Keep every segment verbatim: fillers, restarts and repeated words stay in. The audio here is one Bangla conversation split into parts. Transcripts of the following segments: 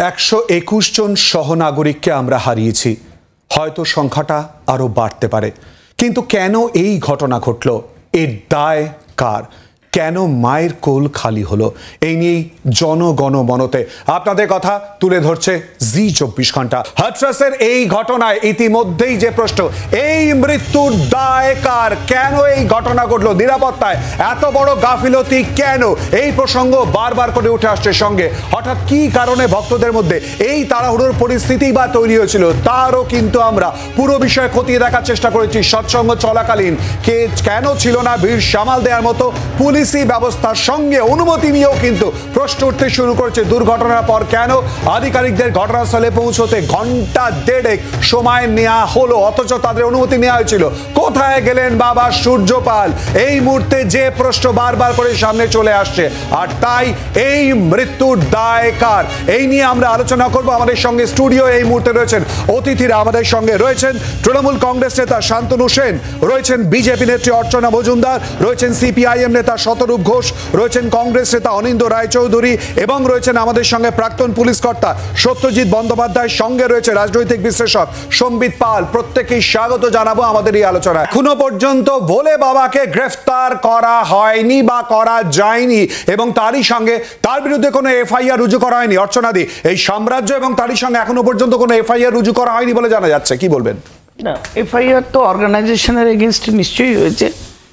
একশো একুশ জন সহনাগরিককে আমরা হারিয়েছি। হয়তো সংখ্যাটা আরো বাড়তে পারে, কিন্তু কেন এই ঘটনা ঘটল? এর দায় কার? কেন মায়ের কোল খালি হলো? এই নিয়েই জনগণমনতে আপনাদের কথা তুলে ধরছে জি চব্বিশ ঘন্টা। হাথরাসের এই ঘটনায় ইতিমধ্যেই যে প্রশ্ন, এই মৃত্যুর দায় কার? কেন এই ঘটনা ঘটলো? নিরাপত্তায় এত বড় গাফিলতি কেন? এই প্রসঙ্গ বারবার করে উঠে আসছে। সঙ্গে হঠাৎ কি কারণে ভক্তদের মধ্যে এই তাড়াহুড়োর পরিস্থিতি বা তৈরি হয়েছিল, তারও কিন্তু আমরা পুরো বিষয়ে খতিয়ে দেখার চেষ্টা করেছি। সৎসঙ্গ চলাকালীন কে কেন ছিল না ভিড় সামাল দেওয়ার মতো পুলিশ ব্যবস্থার সঙ্গে অনুমতি নিয়েও কিন্তু প্রশ্ন উঠতে শুরু করেছে। দুর্ঘটনার পর কেন আধিকারিকদের ঘটনাস্থলে পৌঁছতে ঘন্টা দেড়েক সময় নেওয়া হলো, অথচ তাদের অনুমতি নেওয়া হয়েছিল? কোথায় গেলেন বাবা সূর্যপাল? এই মুহূর্তে যে প্রশ্ন বারবার করে সামনে চলে আসছে, আর তাই এই মৃত্যুর দায় কার, এই নিয়ে আমরা আলোচনা করব। আমাদের সঙ্গে স্টুডিও এই মুহূর্তে রয়েছেন অতিথিরা। আমাদের সঙ্গে রয়েছেন তৃণমূল কংগ্রেস নেতা শান্তনু সেন, রয়েছেন বিজেপি নেত্রী অর্চনা মজুমদার, রয়েছেন সিপিআইএম নেতা শতরূপ ঘোষ, রয়েছেন কংগ্রেস নেতা অনিন্দ রায়চৌধুরী, এবং রয়েছেন আমাদের সঙ্গে প্রাক্তন পুলিশ কর্তা সত্যজিৎ বন্দ্যোপাধ্যায়, সঙ্গে রয়েছে রাজনৈতিক বিশ্লেষক সম্বিত পাল। প্রত্যেকেই স্বাগত জানাবো আমাদের এই আলোচনা। এখনো পর্যন্ত ভোলে বাবাকে গ্রেফতার করা হয়নি বা করা যায়নি, এবং তারই সঙ্গে তার বিরুদ্ধে কোনো এফআইআর রুজু করা হয়নি। অর্চনাদি, এই সাম্রাজ্য এবং তারই সঙ্গে এখনো পর্যন্ত কোনো এফআইআর রুজু করা হয়নি বলে জানা যাচ্ছে, কি বলবেন? না, এফআইআর তো অর্গানাইজেশনের এগেনস্টে নিশ্চয়ই হয়েছে,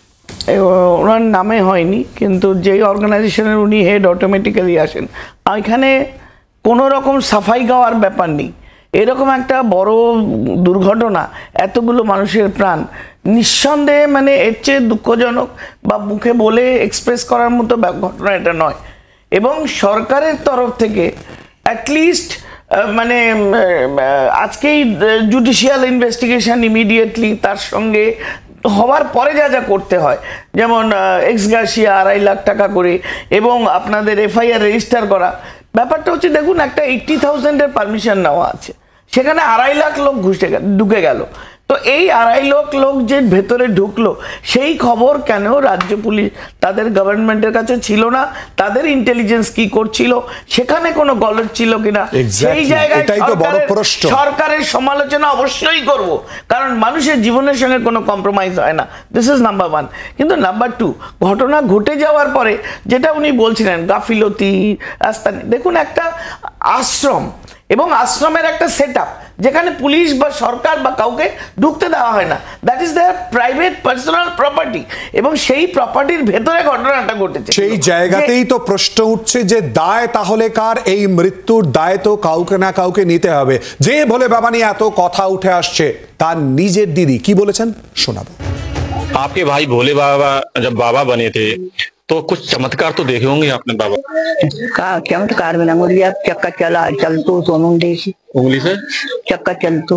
ওনার নামে হয়নি, কিন্তু যেই অর্গানাইজেশনের উনি হেড অটোমেটিক্যালি আসেন। এখানে কোনো রকম সাফাই গাওয়ার ব্যাপার নেই। এরকম একটা বড় দুর্ঘটনা, এতগুলো মানুষের প্রাণ, নিঃসন্দেহে মানে এর চেয়ে দুঃখজনক বা মুখে বলে এক্সপ্রেস করার মতো ঘটনা এটা নয়। এবং সরকারের তরফ থেকে অ্যাটলিস্ট মানে আজকেই জুডিশিয়াল ইনভেস্টিগেশন ইমিডিয়েটলি, তার সঙ্গে হওয়ার পরে যা যা করতে হয়, যেমন এক্স গ্রাসিয়া আড়াই লাখ টাকা করে, এবং আপনাদের এফআইআর রেজিস্টার করা। ব্যাপারটা হচ্ছে, দেখুন, একটা এইট্টি থাউজেন্ডের পারমিশন নেওয়া আছে, সেখানে আড়াই লাখ লোক ঘুষে ঢুকে গেল। তো এই আড়াই লাখ লোক যে ভেতরে ঢুকলো, সেই খবর কেন রাজ্য পুলিশ তাদের গভর্নমেন্টের কাছে ছিল না? তাদের ইন্টেলিজেন্স কি করছিল? সেখানে কোনো গলদ ছিল কিনা? সেই জায়গায় সরকারের সমালোচনা অবশ্যই করব, কারণ মানুষের জীবনের সঙ্গে কোনো কম্প্রোমাইজ হয় না। This is number one. কিন্তু নাম্বার টু, ঘটনা ঘটে যাওয়ার পরে যেটা উনি বলছিলেন গাফিলতি, রাস্তা, দেখুন, একটা আশ্রম এবং আশ্রমের একটা সেট আপ, যেখানে পুলিশ বা সরকার বা কাউকে ঢুকতে দেওয়া হয় না। That is their private personal property, এবং সেই প্রপার্টির ভেতরে ঘটনাটা ঘটেছে। সেই জায়গাতেই তো প্রশ্ন উঠছে যে দায় তাহলে কার? এই মৃত্যুর দায় তো কাউকে না কাউকে নিতে হবে। যে ভোলে বাবা নিয়ে এত কথা উঠে আসছে, তার নিজের দিদি কি বলেছেন শোনাবো। आपके भाई भोले बाबा जब बाबा बने थे तो कुछ चमत्कार तो देखे होंगे आपने बाबा का? चमत्कार में उंगली चक्का चला चलतू सोनू देखी उंगली से चक्का चलतू।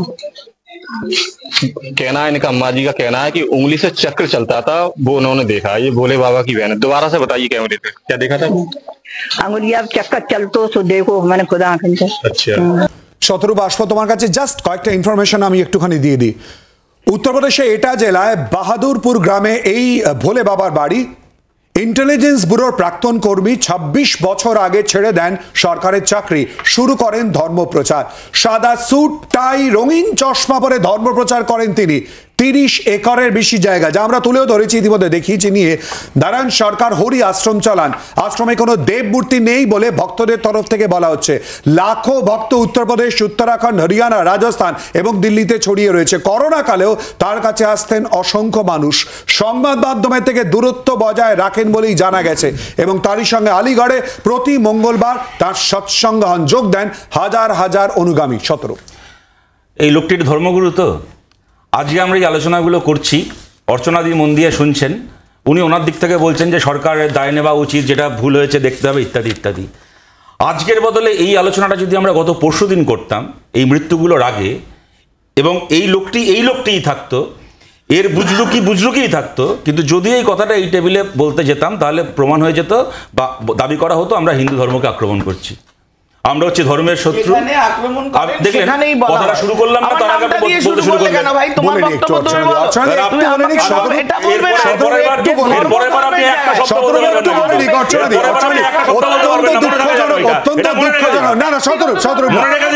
कहना है इनका, अम्मा जी का कहना है कि उंगली से चक्र चलता था, वो उन्होंने देखा। ये भोले बाबा की बहन है। दोबारा से बताइए कैमरे पे क्या देखा था? अंगुलिया चक्का चलतो तो देखो, मैंने खुदा आंखें से। अच्छा, শতরূপ আসবো তোমার কাছে। জাস্ট কয়েকটা ইনফরমেশন আমি একটুখানি দিয়ে দিই। উত্তরপ্রদেশে এটা জেলায় বাহাদুরপুর গ্রামে এই ভোলে বাবার বাড়ি। ইন্টেলিজেন্স ব্যুরোর প্রাক্তন কর্মী ছাব্বিশ বছর আগে ছেড়ে দেন সরকারের চাকরি, শুরু করেন ধর্মপ্রচার। সাদা স্যুট, টাই, রঙিন চশমা পরে ধর্মপ্রচার করেন তিনি। তিরিশ একরের বেশি জায়গা, যা আমরা তুলেও ধরেছি, ইতিমধ্যে দেখিয়েছি নিয়ে। নারায়ণ সরকার হরি আশ্রম চালান। আশ্রমে কোনো দেব মূর্তি নেই বলে ভক্তদের তরফ থেকে বলা হচ্ছে। লাখো ভক্ত উত্তরপ্রদেশ, উত্তরাখণ্ড, হরিয়ানা, রাজস্থান এবং দিল্লিতে ছড়িয়ে রয়েছে। করোনাকালেও তার কাছে আসতেন অসংখ্য মানুষ। সংবাদ মাধ্যমের থেকে দূরত্ব বজায় রাখেন বলেই জানা গেছে, এবং তারই সঙ্গে আলিগড়ে প্রতি মঙ্গলবার তার সৎসঙ্গায়ন যোগ দেন হাজার হাজার অনুগামী। সতেরো এই লোকটির ধর্মগুরু তো। আজকে আমরা এই আলোচনাগুলো করছি, অর্চনাদি মন দিয়ে শুনছেন। উনি ওনার দিক থেকে বলছেন যে সরকারের দায় নেওয়া উচিত, যেটা ভুল হয়েছে দেখতে হবে, ইত্যাদি ইত্যাদি। আজকের বদলে এই আলোচনাটা যদি আমরা গত পরশু দিন করতাম, এই মৃত্যুগুলোর আগে, এবং এই লোকটি এই লোকটিই থাকতো, এর বুজরুকি বুজরুকিই থাকতো, কিন্তু যদি এই কথাটা এই টেবিলে বলতে যেতাম, তাহলে প্রমাণ হয়ে যেত বা দাবি করা হতো আমরা হিন্দু ধর্মকে আক্রমণ করছি। আমরা হচ্ছে ধর্মের শত্রু। আক্রমণ আর দেখলেন কথাটা শুরু করলাম না, তার আগে বলতে শুরু করলেন কেন ভাই? তোমার বক্তব্য তুমি বলো। তুমি বলেনি সদর এটা বলবে না। এরপরে এরপরে আপনি একটা শব্দ বলবেন না, অত্যন্ত দুঃখজনক। না না সদরূপ সদরূপ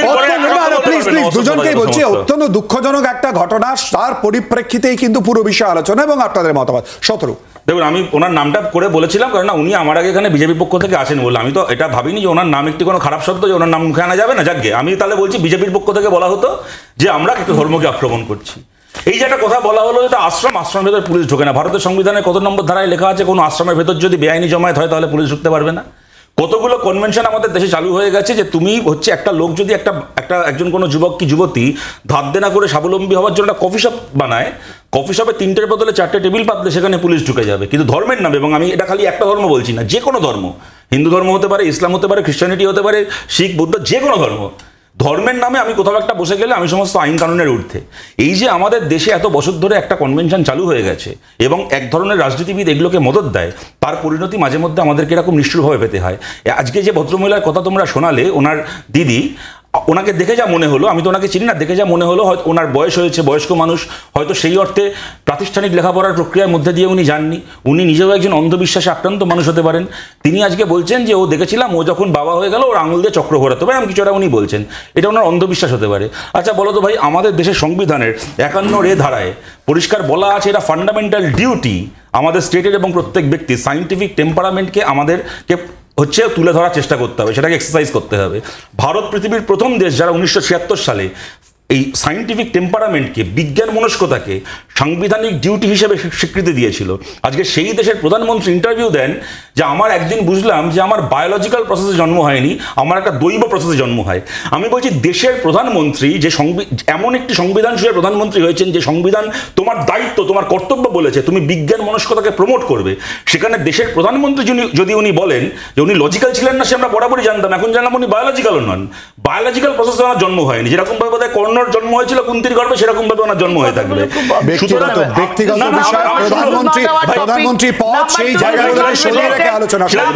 প্লিজ প্লিজ দুজনকেই বলছি, অত্যন্ত দুঃখজনক একটা ঘটনা, তার পরিপ্রেক্ষিতেই কিন্তু পুরো বিষয় আলোচনা এবং আপনাদের মতামত। সদরূপ দেখুন, আমি ওনার নামটা করে বলেছিলাম কারণ উনি আমার আগে এখানে বিজেপি পক্ষ থেকে আসেন বলে, আমি তো এটা ভাবিনি যে ওনার নাম একটি কোনো খারাপ শব্দ, যে ওনার নাম মুখে আনা যাবে না। যাকে আমি তাহলে বলছি বিজেপির পক্ষ থেকে বলা হতো যে আমরা একটা ধর্মকে আক্রমণ করছি। এই যে একটা কথা বলা হলো, এটা আশ্রম, আশ্রমের ভেতর পুলিশ ঢোকে না। ভারতের সংবিধানের কত নম্বর ধারায় লেখা আছে কোনো আশ্রমের ভেতর যদি বেআইনি জমায়েত হয় তাহলে পুলিশ ঢুকতে পারবে না? কতগুলো কনভেনশন আমাদের দেশে চালু হয়ে গেছে যে তুমি হচ্ছে একটা লোক যদি একটা একটা একজন কোনো যুবক কি যুবতী ধার দেনা করে স্বাবলম্বী হওয়ার জন্য একটা কফি শপ বানায়, কফি শপে তিনটের বদলে চারটে টেবিল পাতলে সেখানে পুলিশ ঢুকে যাবে। কিন্তু ধর্মের নামে, এবং আমি এটা খালি একটা ধর্ম বলছি না, যে কোনো ধর্ম, হিন্দু ধর্ম হতে পারে, ইসলাম হতে পারে, খ্রিস্টানিটি হতে পারে, শিখ, বৌদ্ধ, যে কোনো ধর্ম, ধর্মের নামে আমি কোথাও একটা বসে গেলে আমি সমস্ত আইন কানুনের ঊর্ধ্বে। এই যে আমাদের দেশে এত বছর ধরে একটা কনভেনশন চালু হয়ে গেছে এবং এক ধরনের রাজনীতিবিদ এগুলোকে মদত দেয়, তার পরিণতি মাঝে মধ্যে আমাদেরকে এরকম নিষ্ঠুরভাবে পেতে হয়। আজকে যে ভদ্রমহিলার কথা তোমরা শোনালে, ওনার দিদি, ওনাকে দেখে যা মনে হলো, আমি তো ওনাকে চিনি না, দেখে যা মনে হলো হয়তো ওনার বয়স হয়েছে, বয়স্ক মানুষ, হয়তো সেই অর্থে প্রাতিষ্ঠানিক লেখাপড়ার প্রক্রিয়ার মধ্যে দিয়ে উনি যাননি, উনি নিজেও একজন অন্ধবিশ্বাসে আক্রান্ত মানুষ হতে পারেন। তিনি আজকে বলছেন যে ও দেখেছিলাম ও যখন বাবা হয়ে গেল ওর আঙুল দিয়ে চক্র ঘোরাতে পারে, আমি কিছুটা উনি বলছেন, এটা ওনার অন্ধবিশ্বাস হতে পারে। আচ্ছা বলো তো ভাই, আমাদের দেশের সংবিধানের একান্ন রে ধারায় পরিষ্কার বলা আছে এটা ফান্ডামেন্টাল ডিউটি আমাদের স্টেটের এবং প্রত্যেক ব্যক্তি সায়েন্টিফিক টেম্পারামেন্টকে আমাদেরকে হচ্ছে তুলে ধরার চেষ্টা করতে হবে, সেটাকে এক্সারসাইজ করতে হবে। ভারত পৃথিবীর প্রথম দেশ যারা উনিশশো ছিয়াত্তর সালে এই সায়েন্টিফিক টেম্পারামেন্টকে, বিজ্ঞান মনস্কতাকে সাংবিধানিক ডিউটি হিসেবে স্বীকৃতি দিয়েছিল। আজকে সেই দেশের প্রধানমন্ত্রী ইন্টারভিউ দেন যে আমার একদিন বুঝলাম যে আমার বায়োলজিক্যাল প্রসেসে জন্ম হয়নি, আমার একটা দৈব প্রসেসে জন্ম হয়। আমি বলছি দেশের প্রধানমন্ত্রী যে এমন একটি সংবিধান সুয়ের প্রধানমন্ত্রী হয়েছেন যে সংবিধান তোমার দায়িত্ব, তোমার কর্তব্য বলেছে তুমি বিজ্ঞান মনস্কতাকে প্রমোট করবে, সেখানে দেশের প্রধানমন্ত্রী যদি উনি বলেন যে উনি লজিক্যাল ছিলেন না, সে আমরা বরাবরই জানতাম, এখন জানলাম উনি বায়োলজিক্যালও নন। বায়োলজিক্যাল প্রসেসে ওনার জন্ম হয়নি, যেরকম ভাবে বোধহয় কর্ণর জন্ম হয়েছিল কুন্তির গর্ভে, সেরকম ভাবে ওনার জন্ম হয়ে থাকবে। ব্যক্তিগত ব্যক্তিগত বিষয়, প্রধানমন্ত্রী প্রধানমন্ত্রী পদ, সেই জায়গাগুলোকে সরিয়ে রেখে আলোচনা করব।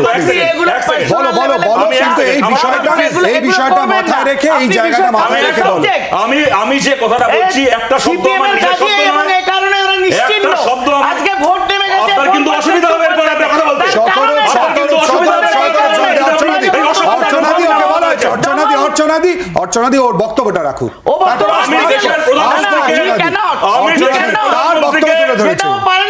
বলো বলো বলো, কিন্তু এই বিষয়টা এই বিষয়টা মাথায় রেখে, এই জায়গাটা মাথায় রেখে বলো। আমি আমি যে কথাটা বলছি একটা শব্দ আমার নিজের শব্দ নয়, এই কারণে ওরা নিশ্চিন্ত আজকে ভোট নেমে গেছে, আপনার কিন্তু অসুবিধা হবে এরপর আপনি কথা বলতে। সতেরো সতেরো অর্চনাদি অর্চনাদি ওকে বলা হয়েছে, অর্চনাদি অর্চনাদি অর্চনাদি ওর বক্তব্যটা রাখুক। আমি দেশের প্রধানমন্ত্রীকে আমি তার বক্তব্য তুলে ধরেছি,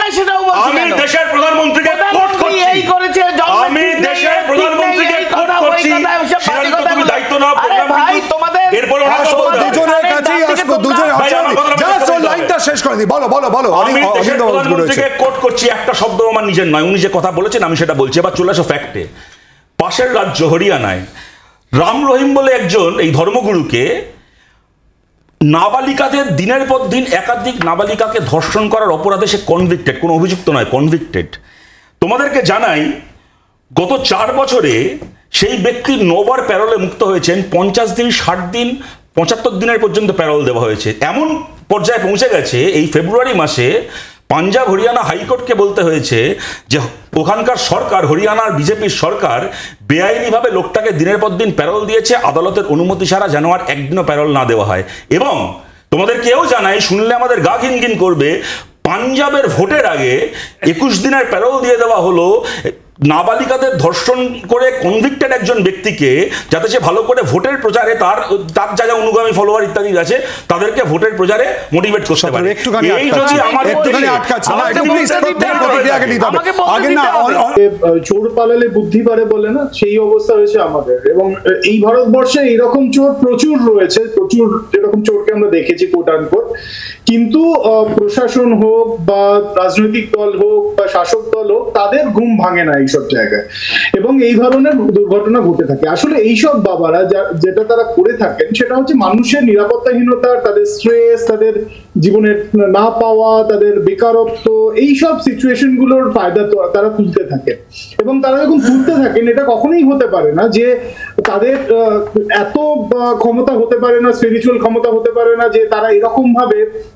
আমি দেশের প্রধানমন্ত্রীকে কোট করছি, আমি দেশের প্রধানমন্ত্রীকে কোট করছি, সেটা তো তুমি দায়িত্ব নাও ভাই তোমাদের। এরপর দুজনের কাছেই আসবো, দুজনে অর্চনাদি জাস্ট ওর লাইনটা শেষ করে দি। বলো বলো বলো। আমি দেশের প্রধানমন্ত্রীকে কোট করছি, একটা শব্দ আমার নিজের নয়, উনি যে কথা বলেছেন আমি সেটা বলছি। এবার চলে আসো ফ্যাক্টে। পাশের রাজ্য হরিয়ানায় রাম রহিম বলে একজন এই ধর্মগুরুকে নাবালিকাদের দিনের পর দিন একাধিক নাবালিকাকে ধর্ষণ করার অপরাধে সে কনভিক্টেড, কোনো অভিযুক্ত নয়, কনভিক্টেড। তোমাদেরকে জানাই গত চার বছরে সেই ব্যক্তি নবার প্যারোলে মুক্ত হয়েছেন, পঞ্চাশ দিন, ষাট দিন, পঁচাত্তর দিনের পর্যন্ত প্যারোল দেওয়া হয়েছে। এমন পর্যায়ে পৌঁছে গেছে এই ফেব্রুয়ারি মাসে পাঞ্জাব হরিয়ানা হাইকোর্টকে বলতে হয়েছে যে ওখানকার সরকার, হরিয়ানার বিজেপির সরকার বেআইনিভাবে লোকটাকে দিনের পর দিন প্যারোল দিয়েছে, আদালতের অনুমতি ছাড়া যেন আর একদিনও প্যারোল না দেওয়া হয়। এবং তোমাদের কেউ জানাই, শুনলে আমাদের গা ঘিনঘিন করবে, পাঞ্জাবের ভোটের আগে একুশ দিনের প্যারোল দিয়ে দেওয়া হলো নাবালিকাদের ধর্ষণ করে কনভিক্টেড একজন ব্যক্তিকে, যাতে সে ভালো করে ভোটের প্রচারে তার তার যা যা অনুগামী ফলোয়ার ইত্যাদি আছে তাদেরকে ভোটের প্রচারে মোটিভেট করতে পারে। এই যদি আমার একটুখানি আটকাচ্ছে না, একটু প্লিজ প্রতিক্রিয়াকে নিতে হবে। আগে না চোর পালালে বুদ্ধি পারে বলে না, সেই অবস্থা হয়েছে আমাদের। এবং এই ভারতবর্ষে এইরকম চোর প্রচুর রয়েছে, প্রচুর এরকম চোরকে আমরা দেখেছি কোট আনকোট। কিন্তু প্রশাসন হোক বা রাজনৈতিক দল হোক বা শাসক দল হোক, তাদের ঘুম ভাঙে না এইসব জায়গায়, এবং এই ধরনের দুর্ঘটনা ঘটে থাকে। আসলে এইসব বাবারা যেটা তারা করে থাকেন সেটা হচ্ছে মানুষের নিরাপত্তাহীনতা, তাদের স্ট্রেস, তাদের জীবনের না পাওয়া, তাদের বেকারত্ব, এইসব সিচুয়েশন গুলোর ফায়দা তারা তুলতে থাকেন। এবং তারা যখন তুলতে থাকেন, এটা কখনোই হতে পারে না যে তাদের এত ক্ষমতা হতে পারে না, স্পিরিচুয়াল ক্ষমতা হতে পারে না যে তারা এরকম ভাবে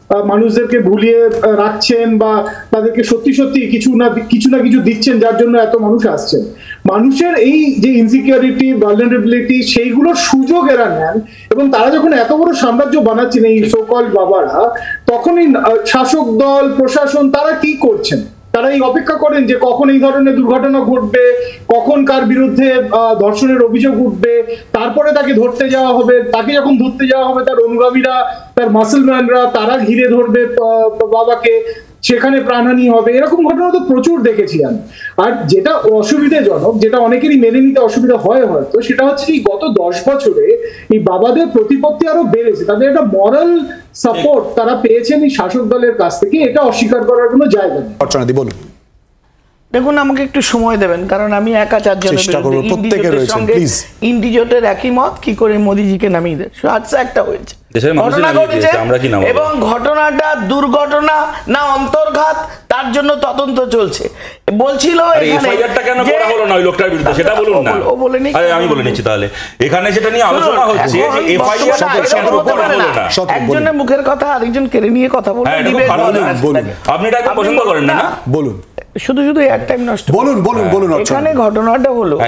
মানুষদেরকে ভুলিয়ে রাখছেন বা তাদেরকে সত্যি সত্যি কিছু না কিছু না কিছু দিচ্ছেন যার জন্য এত মানুষ আসছেন। মানুষের এই যে ইনসিকিউরিটি, ভালনারেবিলিটি, সেইগুলোর সুযোগ এরা নেন এবং তারা যখন এত বড় সাম্রাজ্য বানাচ্ছেন এই সোকল বাবারা, তখনই শাসক দল, প্রশাসন তারা কি করছেন? তারা এই অপেক্ষা করেন যে কখন এই ধরনের দুর্ঘটনা ঘটবে, কখন কার বিরুদ্ধে ধর্ষণের অভিযোগ উঠবে, তারপরে তাকে ধরতে যাওয়া হবে। তাকে যখন ধরতে যাওয়া হবে তার অনুগামীরা, তার মাসলম্যানরা তারা ঘিরে ধরবে বাবাকে, সেখানে প্রাণহানি হবে। এরকম ঘটনা তো প্রচুর দেখেছি আমি। আর যেটা অসুবিধাজনক, যেটা অনেকেরই মেনে নিতে অসুবিধা হয় হয়তো, সেটা হচ্ছে এই গত দশ বছরে এই বাবাদের প্রতিপত্তি আরো বেড়েছে, তাদের একটা মরাল সাপোর্ট তারা পেয়েছেন এই শাসক দলের কাছ থেকে, এটা অস্বীকার করার কোনো জায়গা নেই। অর্চনাদি বলুন। দেখুন, আমাকে একটু সময় দেবেন, কারণ আমি একা চারজনের ইন্ডিজোটের একই মত, কি করে মোদিজিকে নামিয়ে দেয়। আচ্ছা, একটা হয়েছে এবং ঘটনাটা দুর্ঘটনা না অন্তর্ঘাত, তার জন্য তদন্ত চলছে। বলছিল কেন করা হলো না ওই লোকটার বিরুদ্ধে, সেটা বলুন না। ও বলে নি, আমি বলে নিচ্ছি তাহলে। এখানে যেটা নিয়ে আলোচনা হচ্ছে যে এফআইআর, একজনের মুখের কথা আরেকজন কেড়ে নিয়ে কথা বলুন। আপনি এটা পছন্দ করেন না? বলুন। শুধু শুধু এক টাইম নষ্ট বলুন বলুন বলুন। এখানে ঘটনাটা হলো,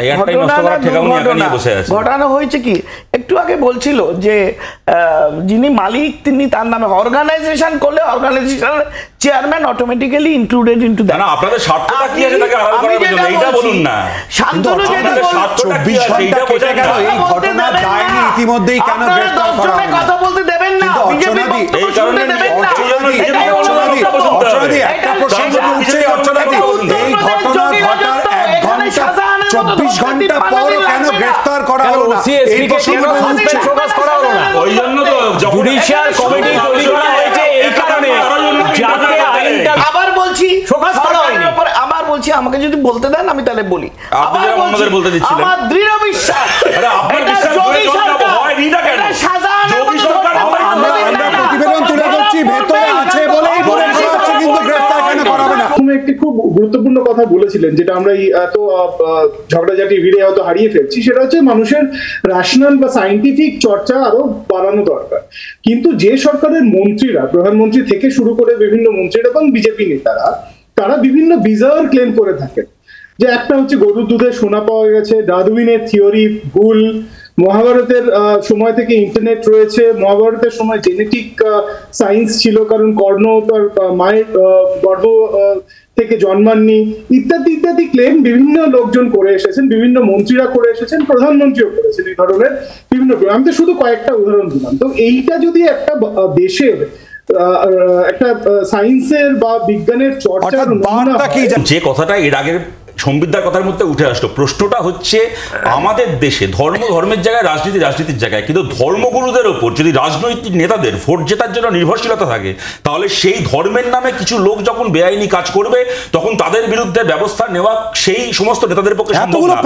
ঘটনা হয়েছে কি, একটু আগে বলছিল যে যিনি মালিক তিনি, তার নামে অর্গানাইজেশন করলে অর্গানাইজেশনের chairman automatically included into that. না, আপনাদের স্বার্থটা কি আছে তাকে আড়াল করার জন্য এইটা বলুন না। শান্তনু যেটা চব্বিশ ঘন্টা কেটে গেল, এই ঘটনা দায়নি ইতিমধ্যেই কেন গ্রেফতার করা হলো? কথা বলতে দেবেন না, বিজেপি এই কারণে অর্চনাদি অর্চনাদি একটা প্রসঙ্গ উঠছে। অর্চনাদি, এই ঘটনা ঘটার এক ঘন্টা চব্বিশ ঘন্টা পর কেন গ্রেফতার করা হলো না? এই প্রসঙ্গটা ফোকাস করা হলো না। ওই জন্য তো জুডিশিয়াল কমিটি তৈরি করা হয়েছে এই কারণে, যাতে আইনটা আবার বলছি ফোকাস করা হয়নি। আবার বলছি, আমাকে যদি বলতে দেন আমি তাহলে বলি। আবার বলছি, বলতে দিচ্ছিলেন। আমার দৃঢ় বিশ্বাস, আরে আপনার বিশ্বাস করে চলতে হয় নিটা কেন? যোগী সরকার আমরা আমরা প্রতিবেদন তুলে ধরছি, ভেতরে আছে বলেই মনে করা হচ্ছে, কিন্তু গ্রেফতার কেন করা হবে না? তুমি একটি খুব গুরুত্বপূর্ণ কথা বলেছিলেন, যেটা আমরা এই এত ঝগড়াঝাটি ভিড়ে হয়তো হারিয়ে ফেলছি, সেটা হচ্ছে মানুষের ন্যাশনাল বা সায়েন্টিফিক চর্চা আরো বাড়ানো দরকার। কিন্তু যে সরকারের মন্ত্রীরা, প্রধানমন্ত্রী থেকে শুরু করে বিভিন্ন মন্ত্রীরা এবং বিজেপি নেতারা, তারা বিভিন্ন বিজার ক্লেম করে থাকেন যে একটা হচ্ছে গরুর দুধে সোনা পাওয়া গেছে, ডারউইনের থিওরি ভুল, মহাভারতের সময় থেকে ইন্টারনেট রয়েছে, মহাভারতের সময় জেনেটিক সায়েন্স ছিল কারণ কর্ণ তার মায়ের গর্ভ থেকে জন্মাননি, ইত্যাদি ইত্যাদি ক্লেম বিভিন্ন লোকজন করে এসেছেন, বিভিন্ন মন্ত্রীরা করে এসেছেন, প্রধানমন্ত্রীও করেছেন এই ধরনের বিভিন্ন। আমি তো শুধু কয়েকটা উদাহরণ দিলাম। তো এইটা যদি একটা দেশের একটা সায়েন্সের বা বিজ্ঞানের চর্চার যে কথাটা এর আগের সম্বিধার কথার মধ্যে উঠে আসলো, প্রশ্নটা হচ্ছে আমাদের দেশে ধর্ম ধর্মের জায়গায়, রাজনীতি রাজনীতির জায়গায়, কিন্তু ধর্মগুরুদের ওপর যদি রাজনৈতিক নেতাদের ভোট জেতার জন্য নির্ভরশীলতা থাকে, তাহলে সেই ধর্মের নামে কিছু লোক যখন বেআইনি কাজ করবে তখন তাদের বিরুদ্ধে ব্যবস্থা নেওয়া সেই সমস্ত নেতাদের পক্ষে সম্ভব না।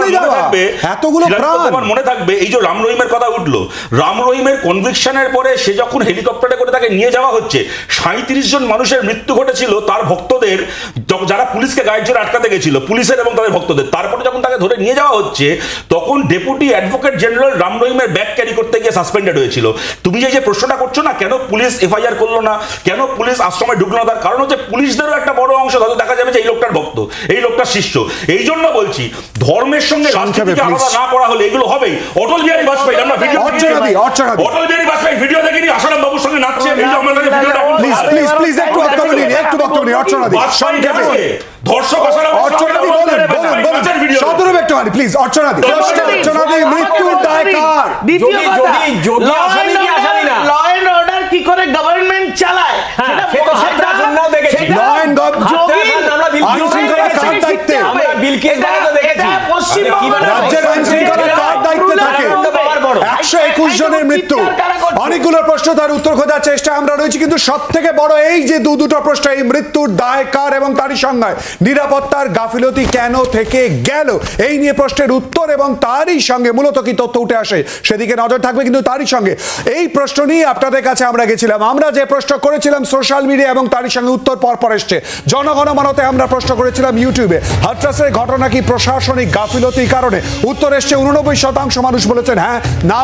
তোমার মনে থাকবে এই যে রাম রহিমের কথা উঠলো, রাম রহিমের কনভিকশনের পরে সে যখন হেলিকপ্টারে করে তাকে নিয়ে যাওয়া হচ্ছে, সাঁইত্রিশ জন মানুষের মৃত্যু ঘটেছিল তার ভক্তদের, যারা পুলিশকে গায়ের জোরে আটকাতে গেছিল, পুলিশের এবং তাদের ভক্তদের। তারপরে যখন তাকে ধরে নিয়ে যাওয়া হচ্ছে তখন ডেপুটি অ্যাডভোকেট জেনারেল রাম রহিমের ব্যাগ ক্যারি করতে গিয়ে সাসপেন্ডেড হয়েছিল। তুমি যে প্রশ্নটা করছো না, কেন পুলিশ এফআইআর করলো না, কেন পুলিশ আশ্রমে ঢুকলো না, তার কারণ হচ্ছে পুলিশদেরও একটা বড় অংশ হয়তো দেখা যাবে যে এই লোকটার ভক্ত, এই লোকটার শিষ্য। এই জন্য বলছি ধর্মের সঙ্গে রাজনীতিকে আলাদা না করা হলে এগুলো হবেই। অটল বিহারী বাজপেয়ী, আমরা ভিডিও অটল বিহারী বাজপেয়ী ভিডিও দেখিনি, আসারাম বাবুর সঙ্গে নাচছে, এই যে আমরা ভিডিওটা প্লিজ প্লিজ প্লিজ একটু বক্তব্য নিন, একটু বক্তব্য নিন। অর্চনাদি সংক্ষেপে, ধর্ষক আসারাম অর্চনাদি বলেন বলেন বলেন সতেরো ব্যক্তিমানি প্লিজ। অর্চনাদি অর্চনাদি মৃত্যুর দায় কার? দ্বিতীয় কথা, যোগী আসামি কি আসামি না, ল এন্ড অর্ডার কি করে গভর্নমেন্ট চালায় সেটা সেটা সেটা দেখেছি। ল এন্ড যোগী আমরা বিল আইন শৃঙ্খলা কার দায়িত্বে? আমরা বিলকে তো দেখেছি পশ্চিমবঙ্গ রাজ্যের আইন শৃঙ্খলা কার দায়িত্বে থাকে? একশো একুশ জনের মৃত্যু, অনেকগুলো প্রশ্ন, তার উত্তর খোঁজার চেষ্টা আমরা রয়েছি, কিন্তু সব থেকে বড় এই যে দু দুটো প্রশ্ন, এই মৃত্যুর দায় কার এবং তারই সঙ্গে নিরাপত্তার গাফিলতি কেন থেকে গেল, এই নিয়ে প্রশ্নের উত্তর এবং তারই সঙ্গে মূলত কি তথ্য উঠে আসে সেদিকে নজর থাকবে। কিন্তু তারই সঙ্গে এই প্রশ্ন নিয়ে আপনাদের কাছে আমরা গেছিলাম, আমরা যে প্রশ্ন করেছিলাম সোশ্যাল মিডিয়া এবং তারই সঙ্গে উত্তর পরপর এসছে। জনগণমনতে আমরা প্রশ্ন করেছিলাম ইউটিউবে, হাথরাসের ঘটনা কি প্রশাসনিক গাফিলতির কারণে? উত্তর এসছে উননব্বই শতাংশ মানুষ বলেছেন হ্যাঁ, না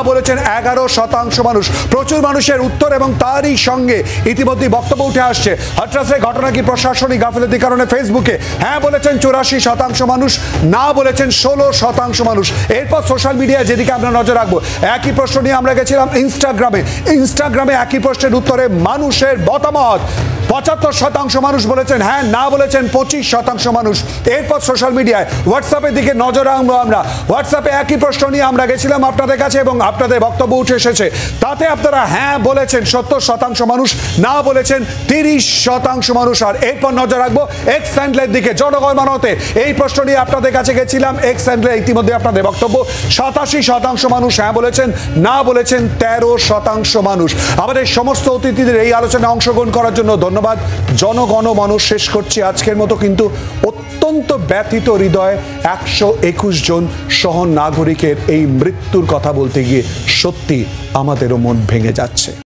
বলেছেন এগারো শতাংশ মানুষ। প্রচুর মানুষের উত্তর এবং তারই সঙ্গে ইতিমধ্যে বক্তব্য উঠে আসছে। হাথরাসের ঘটনা কি প্রশাসনিক গাফিলতির কারণে ফেসবুকে? হ্যাঁ বলেছেন চুরাশি শতাংশ মানুষ, না বলেছেন ষোলো শতাংশ মানুষ। এরপর সোশ্যাল মিডিয়ায় যেদিকে আমরা নজর রাখবো, একই প্রশ্ন নিয়ে আমরা গেছিলাম ইনস্টাগ্রামে। ইনস্টাগ্রামে একই প্রশ্নের উত্তরে মানুষের মতামত, পঁচাত্তর শতাংশ মানুষ বলেছেন হ্যাঁ, না বলেছেন পঁচিশ শতাংশ মানুষ। এরপর সোশ্যাল মিডিয়ায় হোয়াটসঅ্যাপের দিকে নজর রাখবো আমরা। হোয়াটসঅ্যাপে একই প্রশ্ন নিয়ে আমরা গেছিলাম আপনাদের কাছে এবং আপনাদের বক্তব্য উঠে এসেছে। তাতে আপনারা হ্যাঁ বলেছেন সত্তর শতাংশ মানুষ, না বলেছেন তিরিশ শতাংশ মানুষ। আর এরপর নজর রাখবো এক্স হ্যান্ডেলের দিকে, জনগণ মানতে এই প্রশ্ন নিয়ে আপনাদের কাছে গেছিলাম। এক্স হ্যান্ডেলে ইতিমধ্যে আপনাদের বক্তব্য, সাতাশি শতাংশ মানুষ হ্যাঁ বলেছেন, না বলেছেন তেরো শতাংশ মানুষ। আমাদের সমস্ত অতিথিদের এই আলোচনায় অংশগ্রহণ করার জন্য ধন্যবাদ। জনগণ মন শেষ করছি আজকের মতো, কিন্তু অত্যন্ত ব্যথিত হৃদয়ে একশো একুশ জন সহ নাগরিকের এই মৃত্যুর কথা বলতে গিয়ে সত্যি আমাদেরও মন ভেঙে যাচ্ছে।